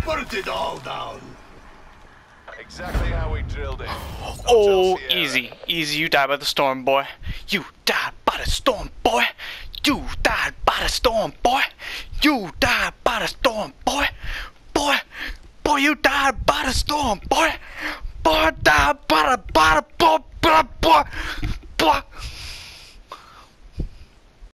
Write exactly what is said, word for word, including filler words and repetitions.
burnt it all down. Exactly how we drilled it. Oh, easy. Easy, you died by the storm, boy. You died by the storm, boy. You died by the storm, boy. You died by the storm, boy. Boy, boy, you died by the storm, boy. Boy, died by the, by the, boy, boy, boy, boy.